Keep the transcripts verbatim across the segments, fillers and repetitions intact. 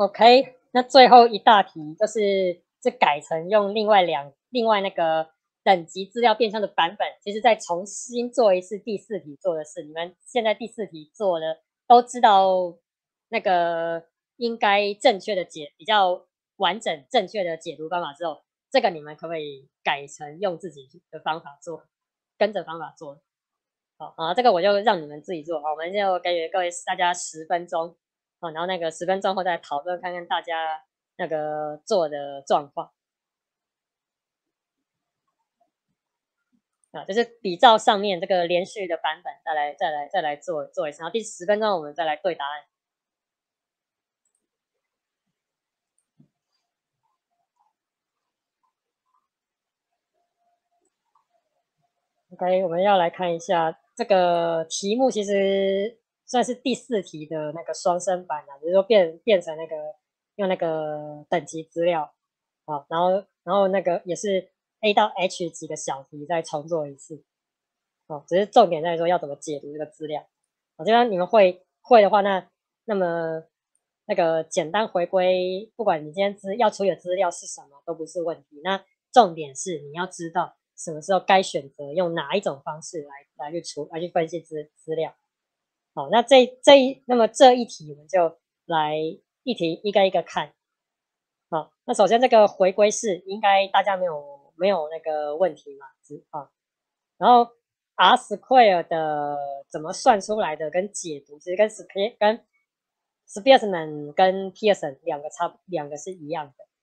OK，那最后一大题就是是改成用另外两另外那个等级资料变相的版本，其实再重新做一次第四题做的是，你们现在第四题做的都知道那个应该正确的解比较完整正确的解读方法之后，这个你们可不可以改成用自己的方法做，跟着方法做？好啊，这个我就让你们自己做，好，我们就给予各位大家十分钟。哦，然后那个十分钟后再讨论看看大家那个做的状况啊，就是比照上面这个连续的版本，再来再来再来做做一次，然后第十分钟我们再来对答案。OK，我们要来看一下这个题目，其实算是第四题的那个双生版啊，就是说变变成那个用那个等级资料啊，然后然后那个也是 A 到 H 几个小题再重做一次。哦，只是重点在说要怎么解读这个资料。我觉得你们会会的话，那那么那个简单回归，不管你今天资要处理的资料是什么，都不是问题。那重点是你要知道什么时候该选择用哪一种方式来来去处来去分析资资料。好，那这这一那么这一题我们就来一题一个一个看。好，那首先这个回归式应该大家没有没有那个问题嘛？啊，然后 R square 的怎么算出来的跟解读，其实跟 Spe 跟 Spearman 跟 Pearson 两个差两个是一样的。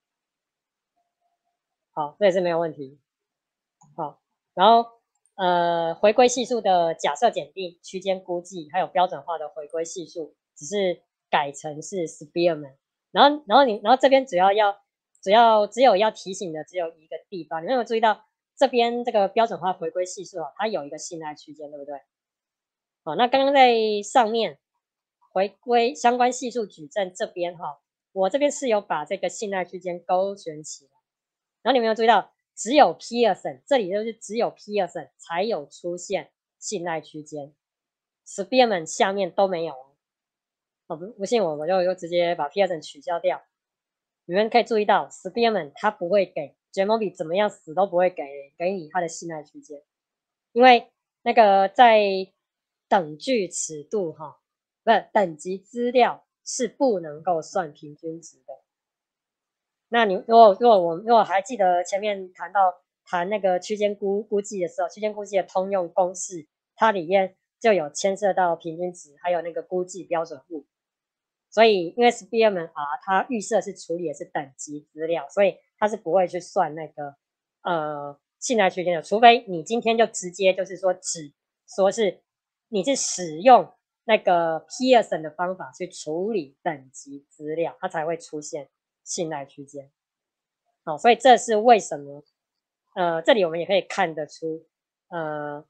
好，这也是没有问题。好，然后呃回归系数的假设检定、区间估计，还有标准化的回归系数，只是改成是 Spearman。然后然后你然后这边主要要主要只有要提醒的只有一个地方，你们有没有注意到这边这个标准化回归系数啊，它有一个信赖区间，对不对？好，那刚刚在上面回归相关系数矩阵这边哈，我这边是有把这个信赖区间勾选起来，然后你们有注意到，只有 Pearson 这里就是只有 Pearson 才有出现信赖区间 ，Spearman 下面都没有。哦，不不信我，我就就直接把 Pearson 取消掉。你们可以注意到 Spearman 他不会给 Jamobi 怎么样死都不会给给你他的信赖区间，因为那个在等距尺度哈，不是等级资料是不能够算平均值的。那你如果如果我如果还记得前面谈到谈那个区间估估计的时候，区间估计的通用公式，它里面就有牵涉到平均值，还有那个估计标准物。所以因为 Spearman R 它预设是处理的是等级资料，所以它是不会去算那个呃信赖区间的，除非你今天就直接就是说只说是你是使用那个 Pearson 的方法去处理等级资料，它才会出现信赖区间。好，所以这是为什么？呃，这里我们也可以看得出，呃，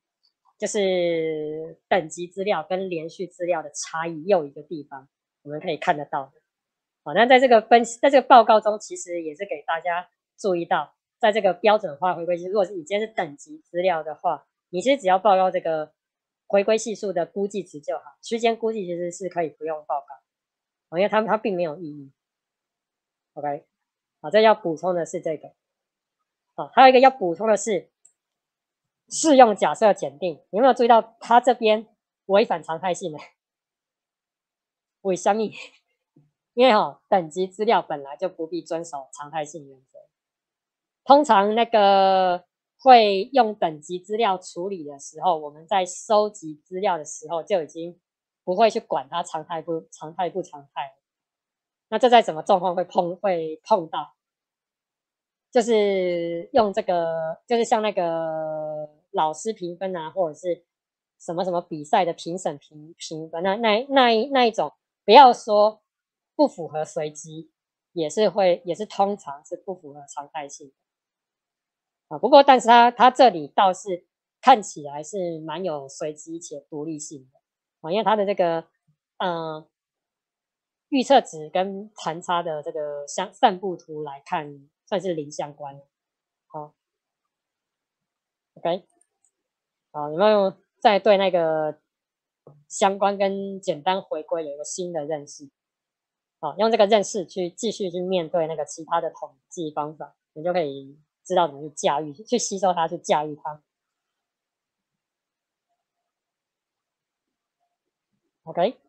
就是等级资料跟连续资料的差异又一个地方，我们可以看得到的。好，那在这个分析，在这个报告中，其实也是给大家注意到，在这个标准化回归系，如果是你今天是等级资料的话，你其实只要报告这个回归系数的估计值就好，区间估计其实是可以不用报告，因为它它并没有意义。OK。好，这要补充的是这个。好，还有一个要补充的是适用假设检定，你有没有注意到它这边违反常态性的？为什么？因为哈、哦，等级资料本来就不必遵守常态性原则。通常那个会用等级资料处理的时候，我们在收集资料的时候就已经不会去管它常态不常态不常态。那这在什么状况会碰会碰到？就是用这个，就是像那个老师评分啊，或者是什么什么比赛的评审评评分，那那那一那一种，不要说不符合随机，也是会也是通常是不符合常态性的啊。不过，但是它它这里倒是看起来是蛮有随机且独立性的啊，因为它的这个嗯预测值跟残差的这个相散布图来看，算是零相关。好 ，OK，好，有没有再对那个相关跟简单回归有一个新的认识？ 好，用这个认识去继续去面对那个其他的统计方法，你就可以知道怎么去驾驭，去吸收它，去驾驭它。OK。